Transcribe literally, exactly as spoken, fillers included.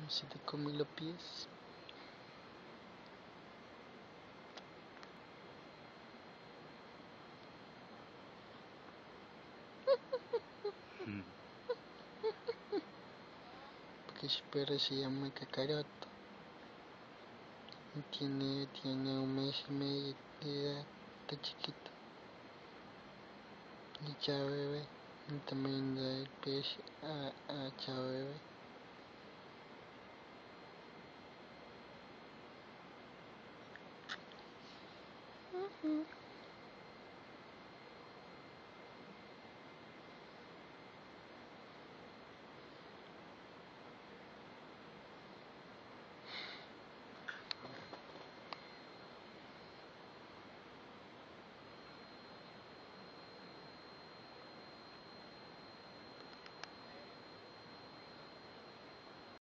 Se te come los pies. Mm. Porque su perro se llama Kakaroto. Y tiene, tiene un mes y medio de edad. Está chiquito. Y chao bebé. Y también da el pez a, a chao bebé. Uh-huh.